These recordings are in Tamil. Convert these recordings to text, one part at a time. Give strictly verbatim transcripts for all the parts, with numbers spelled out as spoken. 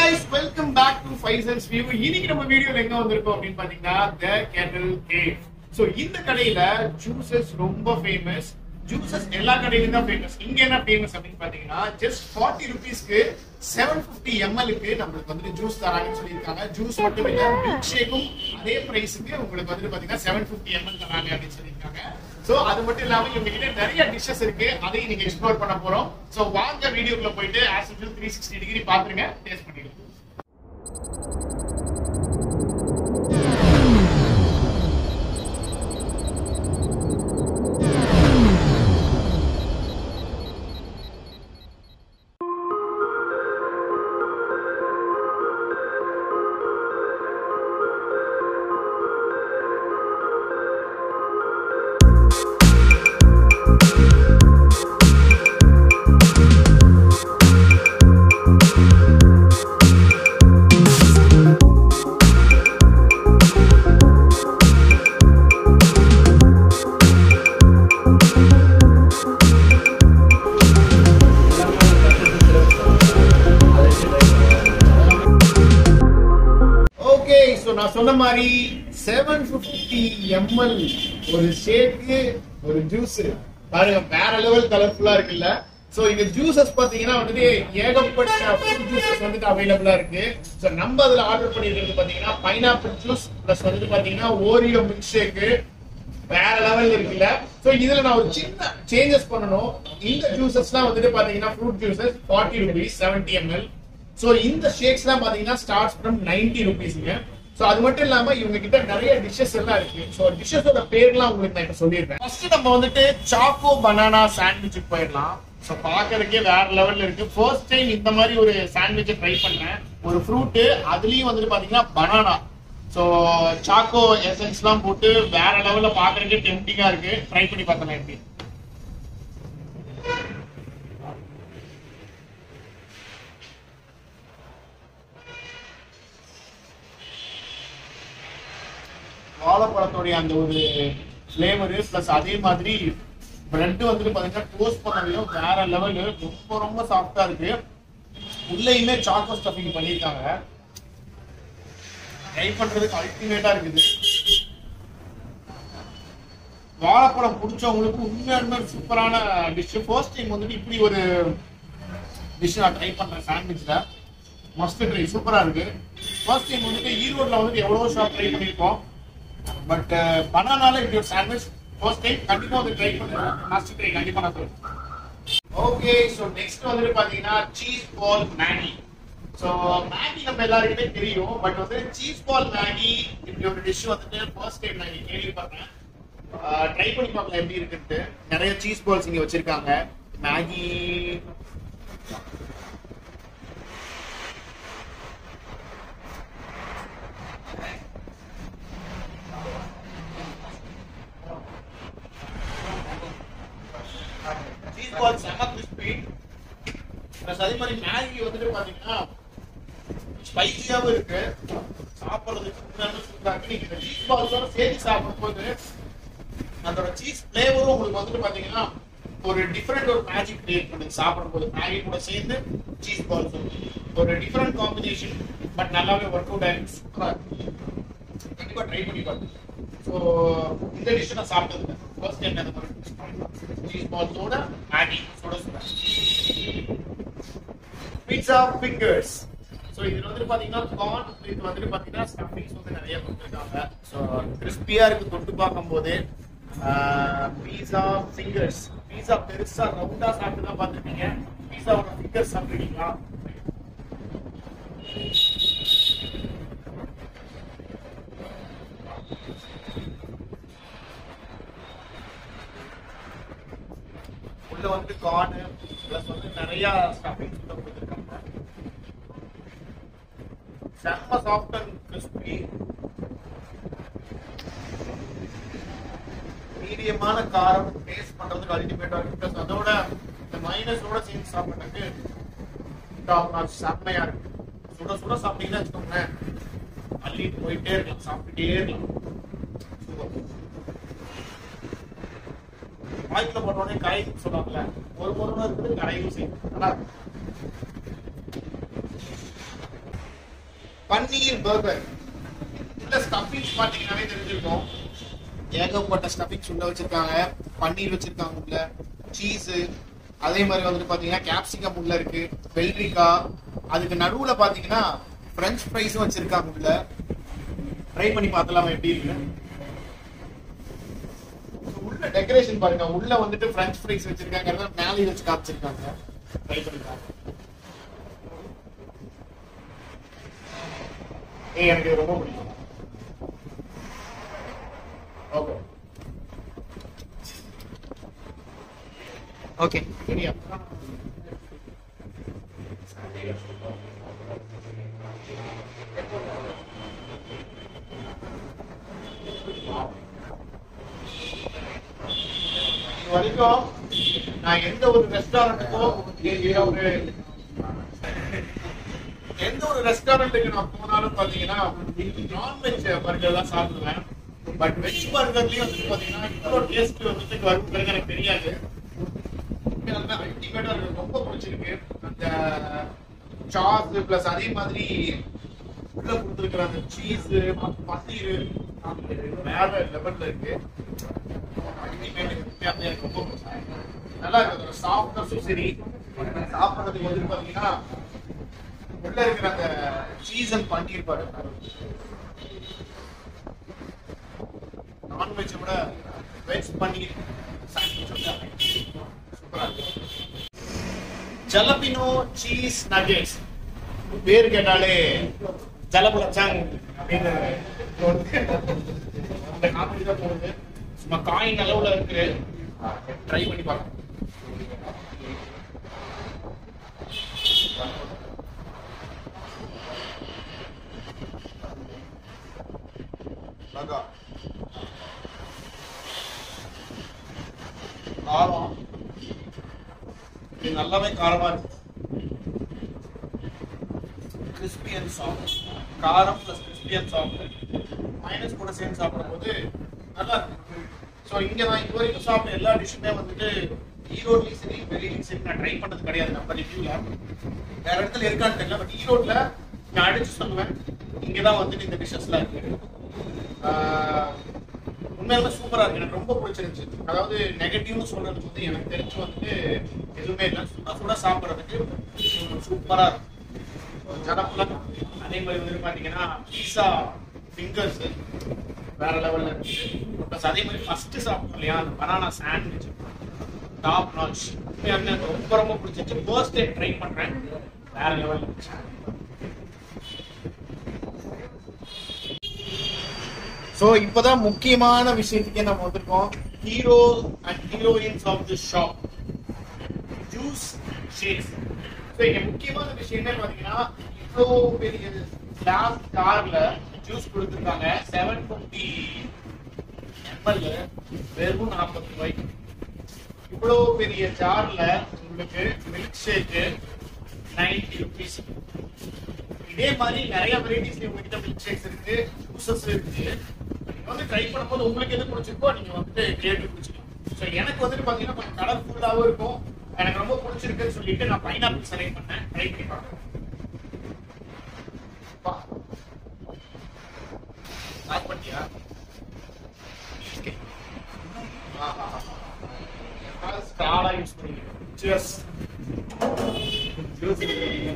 guys, welcome back to Faizalsview. இன்னைக்கு நம்ம வீடியோல எங்க வந்திருக்கோம் அப்படினு பாத்தீங்கன்னா the Kettle Cafe. So இந்த கடையில juices ரொம்ப famous. Juices எல்லா கடையிலயும் தான் famous. இங்க என்ன famous அப்படினு பாத்தீங்கன்னா just forty rupees க்கு seven fifty milliliters க்கு நமக்கு வந்து ஜூஸ் தராங்கன்னு சொல்லிருக்காங்க. ஜூஸ் மட்டும் இல்ல, மில்க் ஷேக்கும் அதே பிரைஸ்க்கு உங்களுக்கு வந்து பாத்தீங்கன்னா seven fifty milliliters தராங்க அப்படின்னு சொல்லிருக்காங்க. சோ அது மட்டும் இல்லாம இவங்க கிட்ட நிறைய டிஷஸ் இருக்கு, அதையும் நீங்க எக்ஸ்ப்ளோர் பண்ண போறோம். சோ வாங்க வீடியோக்குள்ள போயிட்டு as usual three sixty degree பாத்துருங்க, டேஸ்ட் பண்ணிடுங்க. நான் சொன்ன மாதிரி seven fifty milliliters ஒரு ஷேக், ஒரு ஜூஸ் பாருங்க, வேற லெவல் கலர்ஃபுல்லா இருக்குல்ல. சோ இங்க ஜூசஸ் பாத்தீங்கன்னா வந்துட்டு ஏகப்பட்ட ஃப்ரூட் ஜூசஸ் வந்துட்டு அவைலபிளா இருக்கு. சோ நம்ம அதுல ஆர்டர் பண்ணிருக்கிறது பாத்தீங்கன்னா பைனாப்பிள் ஜூஸ் பிளஸ் வந்துட்டு பாத்தீங்கன்னா ஓரியோ மில்க் ஷேக், வேற லெவல் இருக்குல்ல. சோ இதுல நான் ஒரு சின்ன சேஞ்சஸ் பண்ணணும். இந்த ஜூசஸ்லாம் வந்துட்டு பாத்தீங்கன்னா fruit juices forty rupees seventy milliliters. So இந்த ஷேக்ஸ்லாம் பாத்தீங்கன்னா ஸ்டார்ட்ஸ் ஃப்ரம் ninety rupeesங்க. சோ அது மட்டும் இல்லாம இவங்க கிட்ட நிறைய டிஷஸ் எல்லாம் இருக்கு. சோ டிஷஸோட பேர்லாம் உங்களுக்கு நான் இப்ப சொல்லிடுறேன். ஃபர்ஸ்ட் நம்ம வந்துட்டு சாக்கோ பனானா சாண்ட்விச் போயிடலாம். சோ பாக்குறதுக்கே வேற லெவல்ல இருக்கு. ஃபர்ஸ்ட் டைம் இந்த மாதிரி ஒரு சாண்ட்விச் ட்ரை பண்ணேன். ஒரு ஃப்ரூட், அதுலயும் வந்துட்டு பாத்தீங்கன்னா பனானா. சோ சாக்கோ எசன்ஸ் எல்லாம் போட்டு வேற லெவல்ல பாக்குறதுக்கே டெம்ப்டிங்கா இருக்கு. ட்ரை பண்ணி பார்த்தலாம் எப்படி. வாழைப்பழத்தோடைய அந்த ஒரு ஃபிளேவர் பிளஸ் அதே மாதிரி பிரெட் வந்துட்டு பாத்தீங்கன்னா டோஸ்ட் பண்ணதையும் வேற லெவலு, ரொம்ப ரொம்ப சாஃப்டா இருக்கு. உள்ளேயுமே சாக்கோ ஸ்டஃபிங் பண்ணியிருக்காங்க. ட்ரை பண்றதுக்கு அல்டிமேட்டா இருக்குது. வாழைப்பழம் பிடிச்சவங்களுக்கு உண்மையாலுமே சூப்பரான டிஷ். ஃபர்ஸ்ட் டைம் வந்துட்டு இப்படி ஒரு டிஷ் நான் ட்ரை பண்றேன் சாண்ட்விச்ல. மஸ்ட் ட்ரை, சூப்பரா இருக்கு. ஃபர்ஸ்ட் டைம் வந்துட்டு ஈரோட்ல வந்துட்டு எவ்வளவோ ஷாப் ட்ரை பண்ணிருக்கோம். பட் பனானால இப்படி ஒரு சாண்ட்விச் ஃபர்ஸ்ட் டைம், கண்டிப்பா வந்து ட்ரை பண்ணுறேன். மஸ்ட் ட்ரை, கண்டிப்பா நான் சொல்றேன். ஓகே, ஸோ நெக்ஸ்ட் வந்துட்டு பாத்தீங்கன்னா cheese ball Maggi. So Maggi நம்ம எல்லாருக்குமே தெரியும், பட் வந்து சீஸ் பால் மேகி இப்படி ஒரு டிஷ் வந்துட்டு ஃபர்ஸ்ட் டைம் நான் கேள்விப்பட்டேன். ட்ரை பண்ணி பார்க்கலாம் எப்படி இருக்குன்ட்டு. நிறைய சீஸ் பால்ஸ் இங்க வச்சிருக்காங்க. மேகி செம கிறிஸ்பி. அதே மாதிரி மேகி வந்துட்டு பாத்தீங்கன்னா ஸ்பைசியாவும் இருக்கு. சாப்பிடுறதுக்கு சூப்பரா இருக்கு. நீங்க இந்த சீஸ் பால்ஸோட சேர்த்து சாப்பிடும் போது அதோட சீஸ் பிளேவரும் உங்களுக்கு வந்துட்டு பாத்தீங்கன்னா ஒரு டிஃபரெண்ட் ஒரு மேஜிக் கிரியேட் பண்ணுது. சாப்பிடும் போது மேகி கூட சேர்ந்து சீஸ் பால்ஸ் ஒரு டிஃபரெண்ட் காம்பினேஷன், பட் நல்லாவே ஒர்க் அவுட் ஆயிருக்கு. சூப்பரா இருக்கு, கண்டிப்பா ட்ரை பண்ணி பாருங்க. ஸோ இந்த டிஷ் நான் சாப்பிட்டது ஃபர்ஸ்ட் டைம் அந்த மாதிரி சீஸ் பால்ஸோட மேகி சோட சுட பீட்சா ஃபிங்கர்ஸ். ஸோ இதுல வந்துட்டு பாத்தீங்கன்னா கார்ன், இது வந்துட்டு பாத்தீங்கன்னா ஸ்டஃபிங்ஸ் வந்து நிறைய கொடுத்துருக்காங்க. ஸோ கிறிஸ்பியா இருக்கு தொட்டு பார்க்கும் போது. பீட்சா ஃபிங்கர்ஸ், பீட்சா பெருசா ரவுண்டா சாப்பிட்டு தான் பார்த்துருக்கீங்க. பீட்சாவோட ஃபிங்கர்ஸ் சாப்பிட்டுருக்கீங்களா? உள்ள வந்து கார்ன் பிளஸ் வந்து நிறைய ஸ்டஃபிங்ஸ் உள்ள கொடுத்துருக்காங்க. செம்ம சாஃப்ட் அண்ட் கிறிஸ்பி, மீடியமான காரம், டேஸ்ட் பண்றதுக்கு அல்டிமேட்டா இருக்கு. பிளஸ் அதோட இந்த மைனஸோட சேர்ந்து சாப்பிட்றதுக்கு டாப் நாச் செம்மையா இருக்கு. சுட சுட சாப்பிட்டீங்கன்னா வச்சுக்கோங்களேன், அள்ளிட்டு போயிட்டே இருக்கலாம், சாப்பிட்டுட்டே இருக்கலாம். வாய்க்குள்ள போட்டோடனே கரையும் சொல்லுவாங்கல்ல, ஒரு முறை இருக்குது கரையும் செய்யும். நல்லா பன்னீர் பர்கர். இந்த ஸ்டஃபிங்ஸ் பாத்தீங்கன்னாவே தெரிஞ்சிருக்கும். ஏகப்பட்ட ஸ்டஃபிங்ஸ் உள்ள வச்சிருக்காங்க. பன்னீர் வச்சிருக்காங்க உள்ள, சீஸ், அதே மாதிரி வந்துட்டு பாத்தீங்கன்னா கேப்சிகம் உள்ள இருக்கு, வெள்ளரிக்கா, அதுக்கு நடுவுல பாத்தீங்கன்னா பிரெஞ்ச் ஃப்ரைஸும் வச்சிருக்காங்க உள்ள. ட்ரை பண்ணி பார்த்தலாமா எப்படி இருக்கு. உள்ள டெக்கரேஷன் பாருங்க, உள்ள வந்துட்டு பிரெஞ்ச் ஃப்ரைஸ் வச்சிருக்காங்க, மேலே வச்சு காமிச்சிருக்காங்க. ட்ரை பண்ணி பாருங்க. ஏய் எனக்கு ரொம்ப பிடிக்கும். ஓகே ஓகே சரியா. வரைக்கும் நான் எந்த ஒரு ரெஸ்டாரண்ட்டுக்கோ ஒரு எந்த ஒரு ரெஸ்டாரண்ட்டுக்கு நான் போனாலும் பாத்தீங்கன்னா நான்வெஜ் பர்கர் தான் சாப்பிடுவேன். பட் வெஜ் பர்கர்லயும் வந்துட்டு பாத்தீங்கன்னா இவ்வளவு டேஸ்ட் வந்துட்டு வருங்கிறது எனக்கு தெரியாது. அல்டிமேட்டா இருக்கு, ரொம்ப பிடிச்சிருக்கு. அந்த சாஸ் பிளஸ் அதே மாதிரி உள்ள கொடுத்துருக்கிற அந்த சீஸ், பன்னீர் வேற லெவல்ல இருக்கு. எனக்கு ரொம்ப நல்லா இருக்கு. சாஃப்ட்னஸும் சரி, சாப்பிட்றதுக்கு வந்து பாத்தீங்கன்னா உள்ள இருக்கிற அந்த சீஸ் அண்ட் பன்னீர் பாருங்க, நான்வெஜ் விட வெஜ் பன்னீர் சூப்பரா இருக்கு. ஜலபினோ சீஸ் நகெட்ஸ் பேர் கேட்டாலே ஜலபுலச்சாங் அப்படின்னு அந்த காமெடி தான் போகுது. சும்மா காயின் அளவுல இருக்கு. ட்ரை பண்ணி பார்க்கலாம். காரம் இது நல்லாவே காரமா இருக்கு. Crispy and soft. காரம் plus crispy and soft minus கூட சேர்ந்து சாப்பிடும் போது நல்லா இருக்கு. ஸோ இங்க நான் இது வரைக்கும் சாப்பிட்ட எல்லா டிஷ்ஷுமே வந்துட்டு ஈரோட்லயும் சரி வெளியிலையும் சரி நான் ட்ரை பண்ணது கிடையாது. நம்ம ரிவ்யூல வேற இடத்துல இருக்கான்னு தெரியல, பட் ஈரோட்ல நான் அடிச்சு சொல்லுவேன் இங்கதான் வந்துட்டு இந்த டிஷ்ஷஸ்லாம் இருக்கு. உண்மையாலுமே சூப்பரா இருக்கு, எனக்கு ரொம்ப பிடிச்சிருந்துச்சு. அதாவது நெகட்டிவ்னு சொல்றதுக்கு வந்து எனக்கு தெரிஞ்சு வந்துட்டு எதுவுமே இல்லை. சுட சுட சாப்பிட்றதுக்கு சூப்பரா இருக்கும். ஜனப்புலம் அதே மாதிரி வந்து பாத்தீங்கன்னா பீஸா ஃபிங்கர்ஸ் வேற லெவல்ல இருக்கு. ப்ளஸ் அதே மாதிரி ஃபர்ஸ்ட் சாப்பிட்டோம் இல்லையா அந்த பனானா சாண்ட்விச் டாப் நாச், எனக்கு ரொம்ப ரொம்ப பிடிச்சிருச்சு. ஃபர்ஸ்ட் டைம் ட்ரை பண்றேன், வேற லெவல் இருந்துச்சு. ஸோ இப்போதான் முக்கியமான விஷயத்துக்கே நம்ம வந்திருக்கோம். Hero and heroines of the shop, juice shakes. So இங்க முக்கியமான விஷயம் என்ன பார்த்தீங்கன்னா இவ்வளோ பெரிய கிளாஸ் கார்ல ஜூஸ் கொடுத்துருக்காங்க. செவன் ஃபிஃப்டி எம்எல் வெறும் நாற்பது ரூபாய்க்கு. இவ்வளோ பெரிய ஜார்ல உங்களுக்கு மில்க் ஷேக்கு நைன்டி ருபீஸ். இதே மாதிரி நிறைய வெரைட்டிஸ் உங்ககிட்ட மில்க் ஷேக்ஸ் இருக்கு, ஜூசஸ் இருக்கு. வந்து ட்ரை பண்ணும்போது உங்களுக்கு எது பிடிச்சிருக்கோ நீங்க வந்துட்டு கேட்டு பிடிச்சிக்கலாம். ஸோ எனக்கு வந்துட்டு பாத்தீங்கன்னா கொஞ்சம் கலர்ஃபுல்லாகவும் இருக்கும், எனக்கு ரொம்ப பிடிச்சிருக்குன்னு சொல்லிட்டு நான் பைனாப்பிள் செலக்ட் பண்ணேன். ட்ரை பண்ணி பார்க்கறேன். லாக் பண்ணியா? ஓகே. ஸ்ட்ராடா யூஸ் பண்ணிக்கிறேன். சியர்ஸ். ஜூஸ்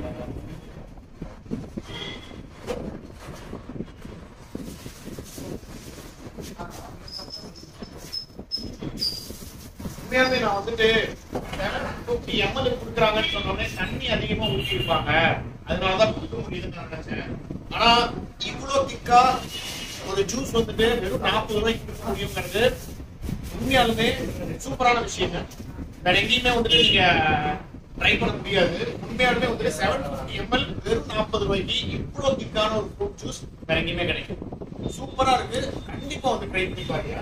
உண்மையாவே நான் வந்துட்டு செவன் ஃபிஃப்டி எம்எல் கொடுக்குறாங்கன்னு சொன்னோடனே தண்ணி அதிகமா ஊற்றி இருப்பாங்க, அதனாலதான் கொடுக்க முடியுதுன்னு நான் நினைச்சேன். ஆனா இவ்வளவு திக்கா ஒரு ஜூஸ் வந்துட்டு வெறும் நாற்பது ரூபாய்க்கு கொடுக்க முடியுங்கிறது உண்மையாலுமே சூப்பரான விஷயம். வேற எங்கேயுமே வந்துட்டு நீங்க ட்ரை பண்ண முடியாது. உண்மையாலுமே வந்துட்டு செவன் ஃபிஃப்டி எம்எல் வெறும் நாற்பது ரூபாய்க்கு இவ்வளவு திக்கான ஒரு ஃப்ரூட் ஜூஸ் வேற எங்கேயுமே கிடைக்கும். சூப்பரா இருக்கு, கண்டிப்பா வந்து ட்ரை பண்ணி பாருங்க.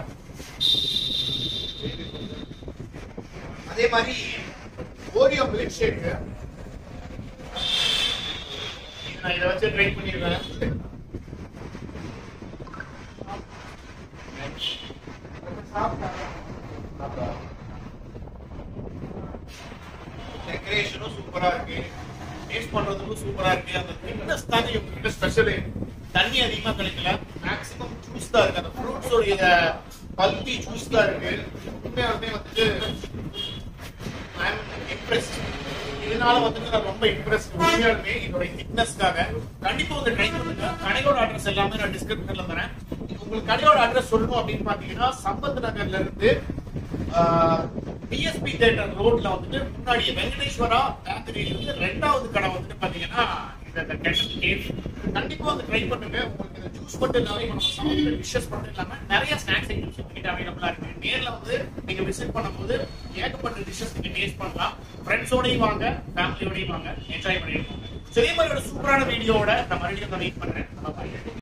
அதே மாதிரி ஓரியோ மில்க் ஷேக் நான் இதை வச்சு ட்ரை பண்ணிருக்கேன். டெக்கரேஷனும் சூப்பரா இருக்கு. டேஸ்ட் பண்றதுக்கும் சூப்பரா இருக்கு. அந்த திக்னஸ் தாங்க இவங்க ஸ்பெஷல். தண்ணி அதிகமா கிடைக்கல, மேக்ஸிமம் ஜூஸ் தான் இருக்கு. அந்த ஃப்ரூட்ஸோடைய பல்பி ஜூஸ் தான் இருக்கு. உண்மையாலுமே வந்துட்டு ஐ அம் இம்ப்ரெஸ்ட். இதனால வந்துட்டு நான் ரொம்ப இம்ப்ரெஸ்ட். உண்மையாலுமே இதோட திக்னஸ்க்காக கண்டிப்பா வந்து ட்ரை பண்ணுங்க. கடையோட அட்ரஸ் எல்லாமே நான் டிஸ்கிரிப்ஷன்ல தரேன். உங்களுக்கு கடையோட அட்ரஸ் சொல்லணும் அப்படின்னு பாத்தீங்கன்னா சம்பத் நகர்ல இருந்து பிஎஸ்பி தியேட்டர் ரோட்ல வந்துட்டு முன்னாடி வெங்கடேஸ்வரா பேக்கரியில இருந்து ரெண்டாவது கடை வந்துட்டு பாத்தீங்கன்னா இந்த கெட்டல் கேஃபே. கண்டிப்பா வந்து ட்ரை பண்ணுங்க. உங்களுக்கு இந்த ஜூஸ் மட்டும் இல்லாம நம்ம சாப்பிடுற டிஷ்ஷஸ் மட்டும் இல்லாம நிறைய ஸ்நாக்ஸ் ஐட்டம்ஸ் கிட்ட அவைலபிளா இருக்கு. நேர்ல வந்து நீங்க விசிட் பண்ணும்போது ஏகப்பட்ட டிஷ்ஷஸ் நீங்க டேஸ்ட் பண்ணலாம். ஃப்ரெண்ட்ஸோடயும் வாங்க, ஃபேமிலியோடயும் வாங்க, என்ஜாய் பண்ணிருக்கோங்க. இதே மாதிரியோட சூப்பரான வீடியோவோட நான் மறுபடியும் வெயிட் பண்றேன்.